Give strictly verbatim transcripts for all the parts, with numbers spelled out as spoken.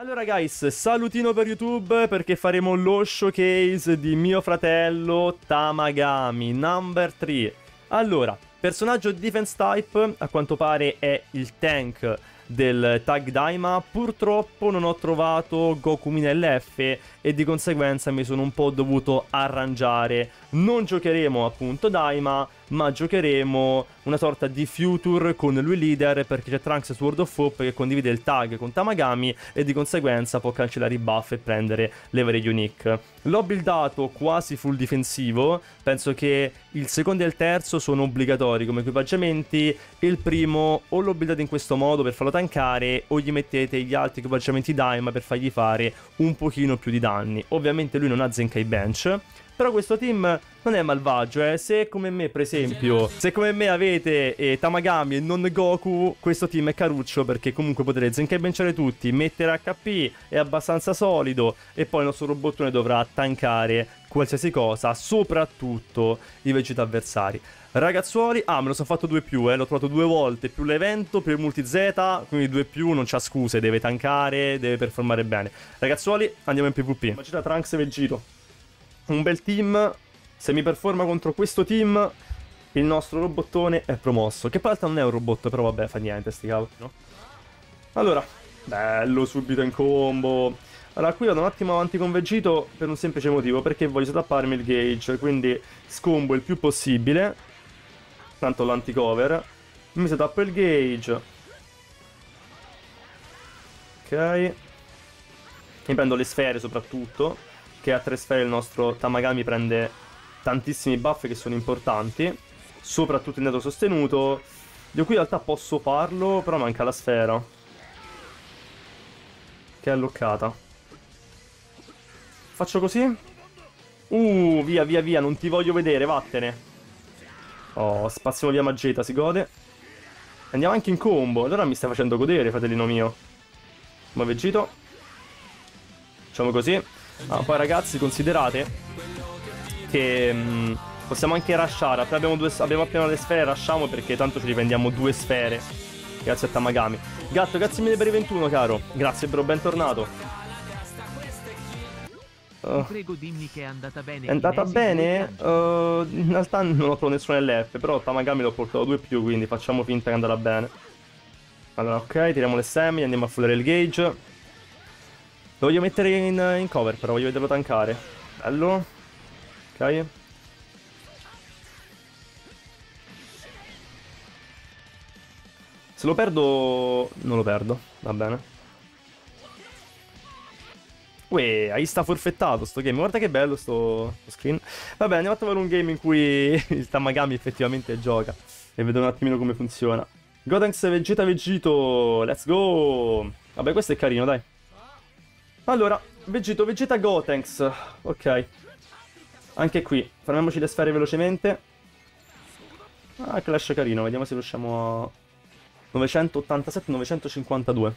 Allora guys, salutino per YouTube perché faremo lo showcase di mio fratello Tamagami number tre. Allora, personaggio defense type, a quanto pare è il tank del tag Daima. Purtroppo non ho trovato Goku in L F e di conseguenza mi sono un po' dovuto arrangiare. Non giocheremo appunto Daima, ma giocheremo una sorta di Future con lui leader, perché c'è Trunks su World of Hope che condivide il tag con Tamagami e di conseguenza può cancellare i buff e prendere le varie unique. L'ho buildato quasi full difensivo, penso che il secondo e il terzo sono obbligatori come equipaggiamenti, il primo o l'ho buildato in questo modo per farlo tankare o gli mettete gli altri equipaggiamenti Daima per fargli fare un pochino più di danni. Ovviamente lui non ha Zenkai Bench, però questo team non è malvagio, eh. Se come me, per esempio, se come me avete eh, Tamagami e non Goku, questo team è caruccio, perché comunque potete Zenkai benciare tutti, mettere H P, è abbastanza solido, e poi il nostro robottone dovrà tankare qualsiasi cosa, soprattutto i Vegeta avversari. Ragazzuoli, ah, me lo sono fatto due più, eh, l'ho trovato due volte, più l'evento, più il multi Z, quindi due più, non c'ha scuse, deve tankare, deve performare bene. Ragazzuoli, andiamo in PvP. Vegeta, Trunks e Vegito. Un bel team. Se mi performa contro questo team, il nostro robottone è promosso. Che poi in realtà non è un robot, però vabbè, fa niente, sti cavoli, no? Allora, bello, subito in combo. Allora, qui vado un attimo avanti con Vegito per un semplice motivo, perché voglio tapparmi il gauge, quindi scombo il più possibile. Tanto l'anticover. Mi si tappa il gauge. Ok. Mi prendo le sfere soprattutto, che a tre sfere il nostro Tamagami prende tantissimi buff che sono importanti, soprattutto in dato sostenuto. Io qui in realtà posso farlo, però manca la sfera, che è alloccata. Faccio così. Uh, via, via, via, non ti voglio vedere, vattene. Oh, spaziamo via Mageta, si gode. Andiamo anche in combo, allora mi stai facendo godere, fratellino mio. Ma Vegito. Facciamo così. Ah, poi ragazzi, considerate che mh, possiamo anche rushare. Appena abbiamo, due, abbiamo appena le sfere, rushiamo, perché tanto ci riprendiamo due sfere grazie a Tamagami. Gatto, grazie mille per i ventuno, caro. Grazie bro, bentornato. uh, Prego, dimmi che è andata bene. È andata bene? Uh, in realtà non ho trovato nessuno L F, però Tamagami l'ho portato due più, quindi facciamo finta che è andata bene. Allora, ok, tiriamo le semi, andiamo a fullare il gauge. Lo voglio mettere in, in cover, però voglio vederlo tankare. Bello. Ok. Se lo perdo, non lo perdo. Va bene. Uè, hai sta forfettato sto game. Guarda che bello sto, sto screen. Vabbè, andiamo a trovare un game in cui il Tamagami effettivamente gioca e vedo un attimino come funziona. Gotenks Vegeta Vegito. Let's go. Vabbè, questo è carino, dai. Allora, Vegito, Vegeta Gotenks. Ok. Anche qui, fermiamoci le sfere velocemente. Ah, clash carino, vediamo se riusciamo a... novecentottantasette novecentocinquantadue.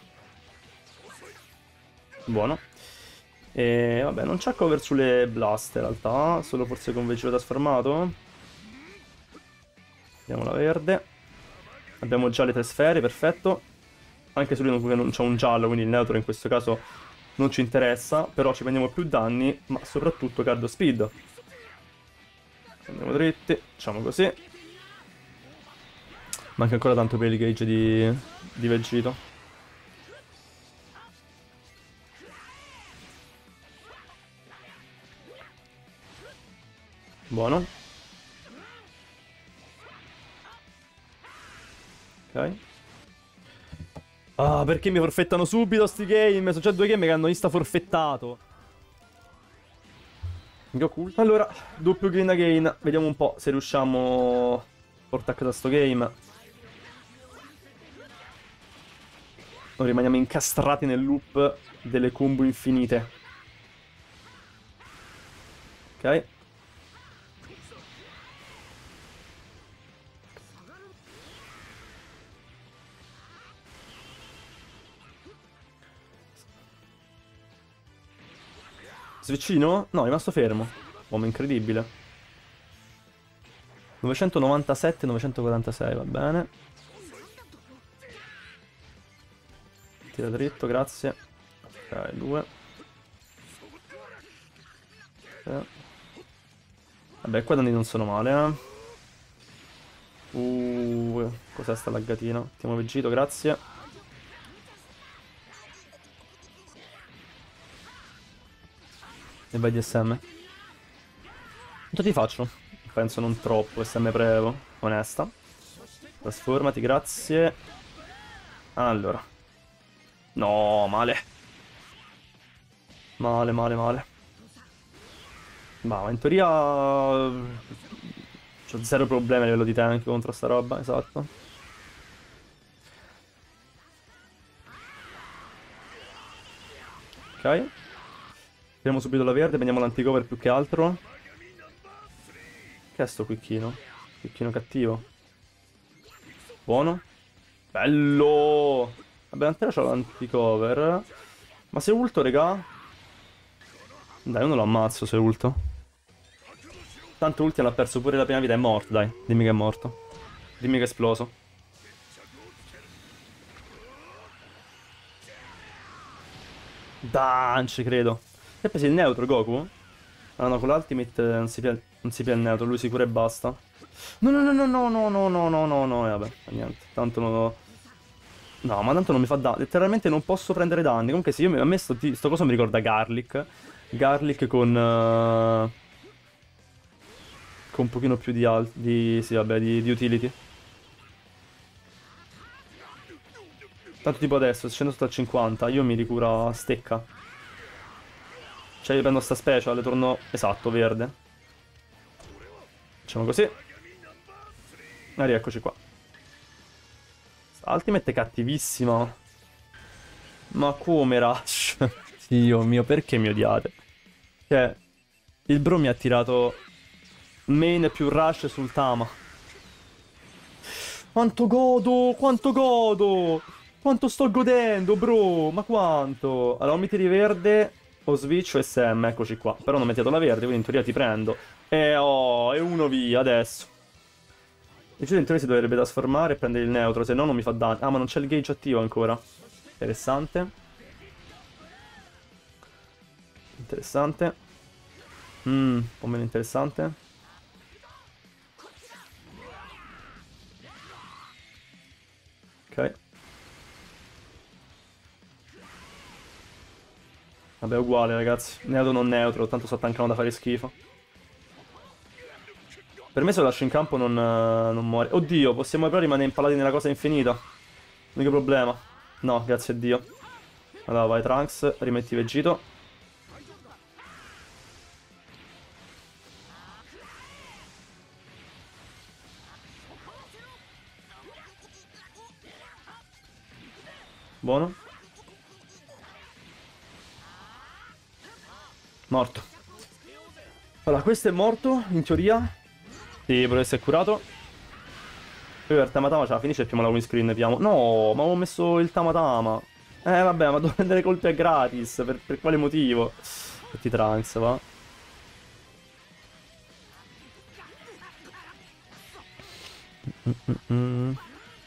Buono. E vabbè, non c'ha cover sulle blast in realtà, solo forse con Vegeta trasformato. Vediamo la verde. Abbiamo già le tre sfere, perfetto. Anche su lui non c'è un giallo, quindi il neutro in questo caso non ci interessa, però ci prendiamo più danni, ma soprattutto cardio speed. Andiamo dritti, facciamo così. Manca ancora tanto per il gauge di, di Vegito. Buono. Ok. Ah, perché mi forfettano subito sti game? Sono già due game che hanno insta forfettato. Goku. Allora, doppio green again. Vediamo un po' se riusciamo a portare a casa sto game. Non rimaniamo incastrati nel loop delle combo infinite. Ok. Svicino? No, è rimasto fermo. Uomo incredibile. novecentonovantasette novecentoquarantasei, va bene. Tira dritto, grazie. Ok, due. Eh. Vabbè, qua danni non sono male, eh. Uh, cos'è sta laggatina? Mettiamo Vegito, grazie. E vai D S M. Quanto ti faccio? Penso non troppo, S M Prevo, onesta. Trasformati, grazie. Allora. No, male. Male, male, male. Ma, ma in teoria... C'ho zero problemi a livello di tank contro sta roba, esatto. Ok. Tiriamo subito la verde, prendiamo l'anticover più che altro. Che è sto quicchino? Quicchino cattivo. Buono. Bello! Vabbè, ancora c'ho l'anticover. Ma se ulto, regà? Dai, uno lo ammazzo se ulto. Tanto Ultian ha perso pure la prima vita, è morto, dai. Dimmi che è morto. Dimmi che è esploso. Dai, non ci credo. Che presi il neutro, Goku? Ah no, con l'ultimate non si pia, non si pia il neutro, lui sicuro e basta. No, no, no, no, no, no, no, no, no, no, no, vabbè, niente. Tanto non... No, ma tanto non mi fa danni. Letteralmente non posso prendere danni. Comunque sì, io, a me sto, sto coso mi ricorda Garlic. Garlic con... Uh... con un pochino più di, al di, sì, vabbè, di, di utility. Tanto tipo adesso, se scendo sotto al cinquanta, io mi ricuro a stecca. Cioè io prendo sta special, torno, esatto, verde. Facciamo così. E rieccoci qua. Sta ultimate è cattivissima. Ma come Rush? Dio mio, perché mi odiate? Cioè, il bro mi ha tirato main più Rush sul Tama. Quanto godo, quanto godo! Quanto sto godendo, bro! Ma quanto? Allora, o mi tiri verde, o switch o S M, eccoci qua. Però non mi ha tirato la verde, quindi in teoria ti prendo. E oh, e uno via, adesso. Il giro in teoria si dovrebbe trasformare e prendere il neutro, se no non mi fa danno. Ah, ma non c'è il gauge attivo ancora. Interessante. Interessante. Mmm, un po' meno interessante. Ok. Vabbè, uguale, ragazzi. Neutro non neutro, tanto sto tankando da fare schifo. Per me se lo lascio in campo non, non muore. Oddio, possiamo però rimanere impalati nella cosa infinita. L'unico problema. No, grazie a Dio. Allora, vai Trunks, rimetti Vegito. Buono. Morto. Allora, questo è morto, in teoria. Sì, però si è curato. Poi per Tamatama ce la finisce e piamo la win screen, piamo. No, ma avevo messo il Tamatama. Eh, vabbè, ma devo prendere colpi a gratis. Per, per quale motivo? Metti Trunks, va. Mm -mm -mm.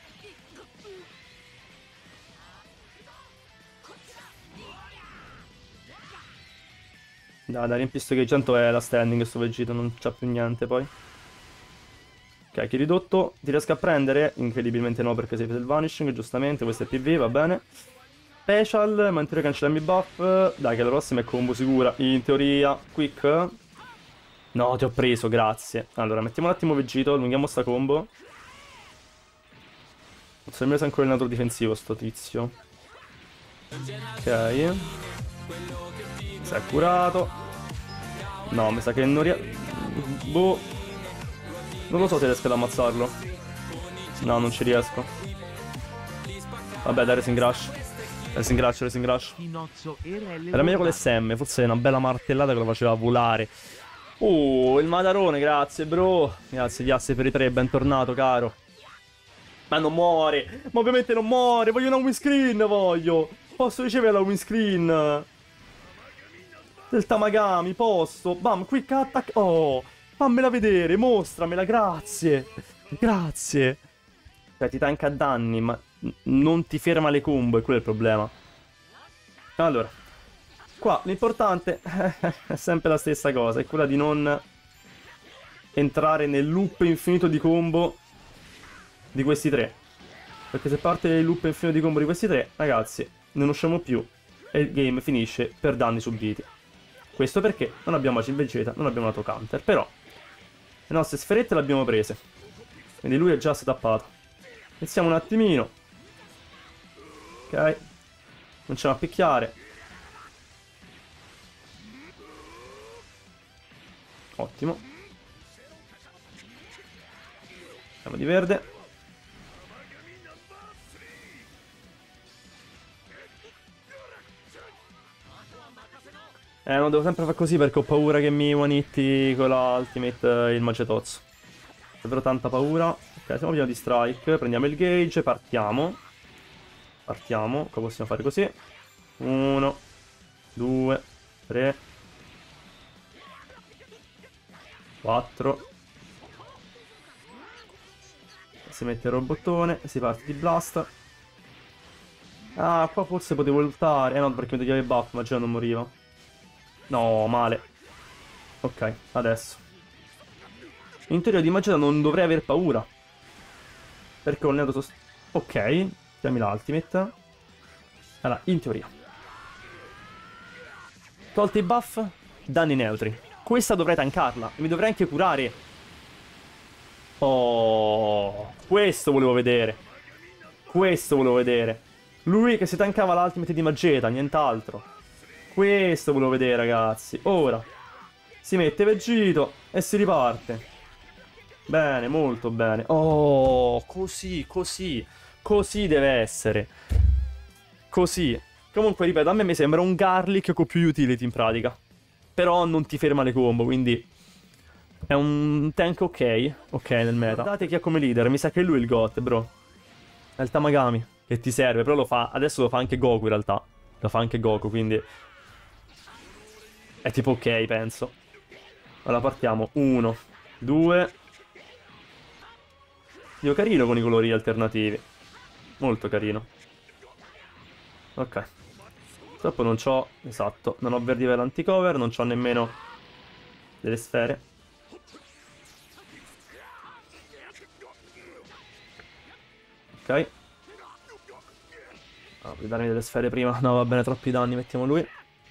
Dai, dai, riempi sto che tanto è la standing sto Vegito, non c'ha più niente poi. Ok, chi ridotto, ti riesco a prendere? Incredibilmente no, perché sei preso il vanishing, giustamente, questo è P V, va bene. Special, ma in teoria cancellami i buff. Dai, che la prossima è combo sicura. In teoria, quick. No, ti ho preso, grazie. Allora, mettiamo un attimo Vegito, allunghiamo sta combo. Non so nemmeno se è ancora il nato difensivo sto tizio. Ok. Si è curato. No, mi sa che non riesco. Boh. Non lo so se riesco ad ammazzarlo. No, non ci riesco. Vabbè, dai, Racing Rush. Racing Rush, Racing Rush. Era meglio con l'S M. Forse una bella martellata che lo faceva volare. Oh, il Madarone, grazie, bro. Grazie di asse per i tre, bentornato, caro. Ma non muore. Ma ovviamente non muore. Voglio una win screen, voglio. Posso ricevere la win screen del Tamagami, posto. Bam, quick attack. Oh, fammela vedere, mostramela, grazie. Grazie. Cioè, ti tanka danni, ma non ti ferma le combo, e quello è il problema. Allora, Qua l'importante è sempre la stessa cosa, è quella di non entrare nel loop infinito di combo di questi tre. Perché se parte il loop infinito di combo di questi tre, ragazzi, non usciamo più e il game finisce per danni subiti. Questo perché non abbiamo Agile Vegeta, non abbiamo lato counter, però le nostre sferette le abbiamo prese. Quindi lui è già setappato. Iniziamo un attimino. Ok. Cominciamo a picchiare. Ottimo. Siamo di verde. Eh, non devo sempre fare così perché ho paura che mi one-hitti con la ultimate il Magetozzo. Davvero tanta paura. Ok, siamo pieno di strike. Prendiamo il gauge, partiamo. Partiamo. Qua possiamo fare così. Uno, due, tre, quattro. Si mette il robottone, si parte di blast. Ah, qua forse potevo ultare. Eh no, perché mi toglieva il buff, ma già non moriva. No, male. Ok, adesso. In teoria di Mageta non dovrei aver paura. Perché ho il neutro sost... Ok, chiami l'ultimate. Allora, in teoria. Tolti i buff, danni neutri. Questa dovrei tankarla. E mi dovrei anche curare. Oh, questo volevo vedere. Questo volevo vedere. Lui che si tankava l'ultimate di Mageta, nient'altro. Questo volevo vedere, ragazzi. Ora si mette Vegito e si riparte. Bene, molto bene. Oh, così, così. Così deve essere. Così. Comunque, ripeto, a me mi sembra un Garlic con più utility in pratica. Però non ti ferma le combo, quindi è un tank ok. Ok nel meta. Guardate chi ha come leader. Mi sa che è lui il GOAT, bro. È il Tamagami che ti serve. Però lo fa. Adesso lo fa anche Goku in realtà. Lo fa anche Goku, quindi è tipo ok, penso. Allora partiamo. Uno, due. Dio, carino con i colori alternativi. Molto carino. Ok. Purtroppo non c'ho... Esatto. Non ho verdi per l'anticover. Non c'ho nemmeno delle sfere. Ok. Ah, puoi darmi delle sfere prima. No, va bene, troppi danni. Mettiamo lui.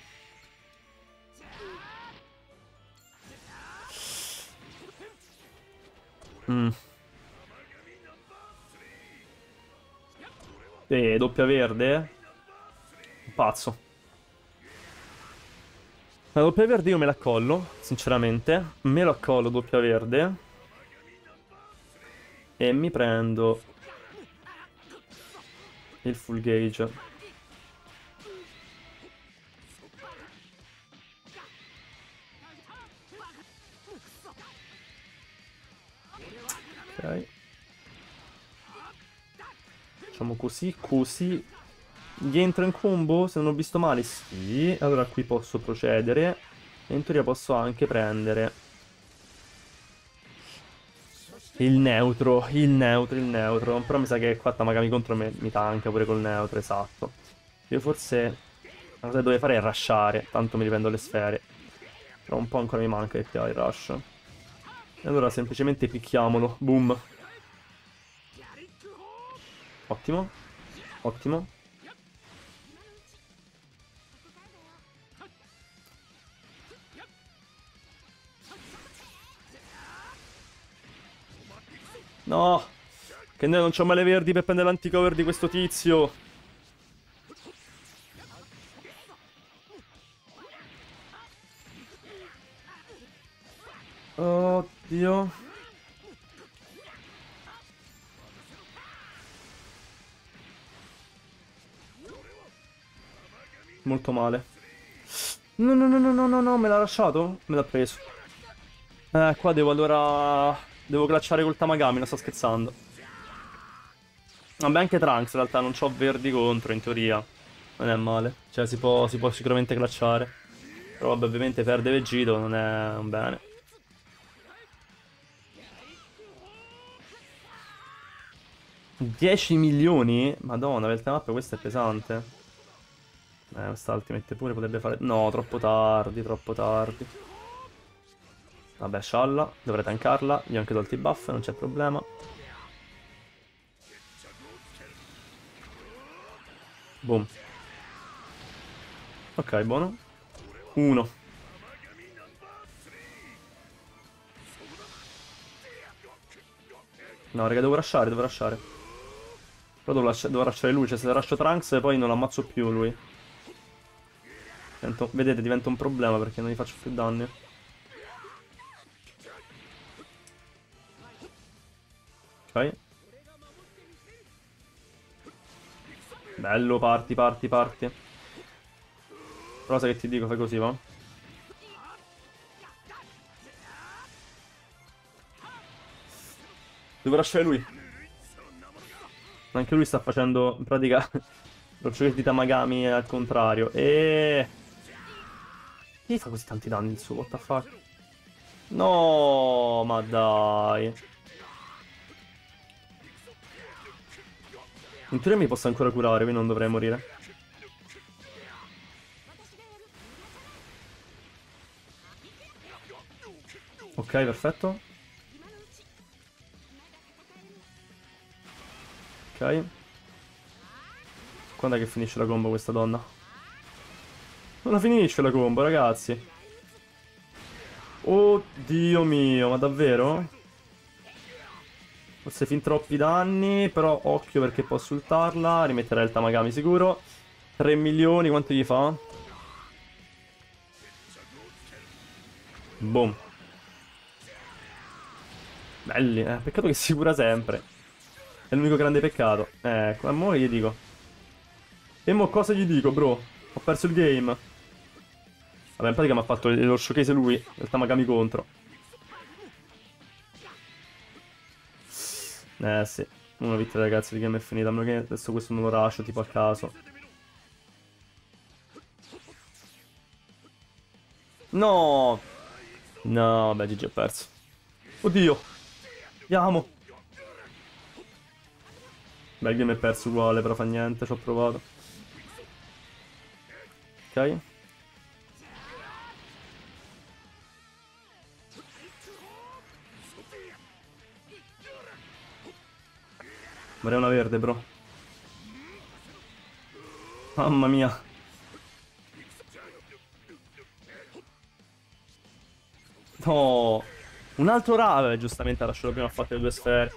Mm. E doppia verde? Pazzo. La doppia verde io me la collo, sinceramente. Me la collo doppia verde. E mi prendo il full gauge. Ok. Facciamo così, così. Gli entro in combo, se non ho visto male, sì. Allora qui posso procedere. E in teoria posso anche prendere il neutro, il neutro, il neutro. Però mi sa che qua Tamagami contro me mi tanca pure col neutro, esatto. Io forse la cosa che dovrei fare è rushare, tanto mi riprendo le sfere. Però un po' ancora mi manca il rush. E allora semplicemente picchiamolo, boom. Ottimo, ottimo. No, che noi non c'ho male verdi per prendere l'anticover di questo tizio. Oddio. Molto male. No, no, no, no, no, no, no, me l'ha lasciato? Me l'ha preso. Eh, qua devo allora... Devo glacciare col Tamagami, non sto scherzando. Vabbè, anche Trunks in realtà non c'ho verdi contro, in teoria. Non è male. Cioè, si può, si può sicuramente glacciare. Però vabbè, ovviamente perde Vegito, non è un bene. dieci milioni? Madonna, per il map questo è pesante. Eh, questa ultimate pure potrebbe fare... No, troppo tardi, troppo tardi. Vabbè, scialla, dovrei tankarla. Gli ho anche tolto i buff, non c'è problema. Boom. Ok, buono. Uno. No, raga, devo rushare, devo rushare. Però devo, lascia devo rushare lui, cioè se rusho Trunks poi non l'ammazzo più lui. Divento... Vedete, diventa un problema perché non gli faccio più danni. Ok. Bello, parti, parti, parti. Però sai che ti dico, fai così, va? Devo lasciare lui. Anche lui sta facendo, in pratica, lo gioco di Tamagami al contrario. E... Chi fa così tanti danni il suo? What the fuck? No, ma dai. In teoria mi posso ancora curare, quindi non dovrei morire. Ok, perfetto. Ok. Quando è che finisce la combo questa donna? Non la finisce la combo, ragazzi. Oddio mio, ma davvero? Forse fin troppi danni, però occhio perché posso ultarla. Rimetterei il Tamagami sicuro. tre milioni, quanto gli fa? Boom. Belli, eh. Peccato che si cura sempre. È l'unico grande peccato. Ecco, e mo che gli dico? E mo cosa gli dico, bro? Ho perso il game. Vabbè, in pratica mi ha fatto lo showcase lui, il Tamagami contro. Eh sì, una vita ragazzi, il game è finita, a meno che adesso questo non lo lascio tipo a caso. No! No, vabbè, G G ho perso. Oddio! Andiamo! Beh, il game è perso uguale, però fa niente, ci ho provato. Ok. Vorrei una verde, bro. Mamma mia. No. Un altro rave, giustamente ha lasciato prima, ha fatto le due sfere.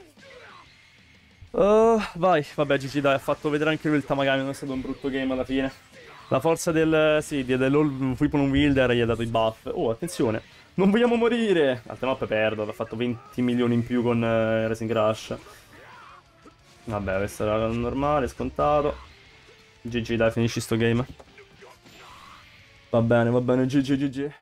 Uh, vai, vabbè, G G dai, ha fatto vedere anche lui il Tamagami, non è stato un brutto game alla fine. La forza del... sì, dell'All Weapon Wielder gli ha dato i buff. Oh, attenzione, non vogliamo morire! Altre mappe perdo, ha fatto venti milioni in più con uh, Racing Rush. Vabbè, questo era normale, scontato. G G dai, finisci sto game. Va bene, va bene, G G, G G.